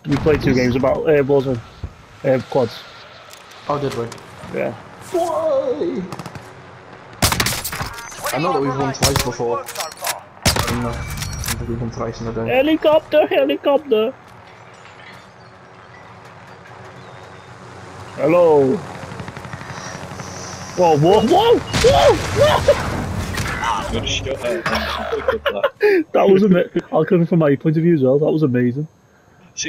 We played 2 games about Warzone, quads. Oh, did we? Yeah. Why? I know that we've won twice before. No, I think we've won thrice in a day. Helicopter, helicopter. Hello. Whoa, whoa, whoa, whoa, whoa! Good shot. That was amazing. I'll come from my point of view as well. That was amazing.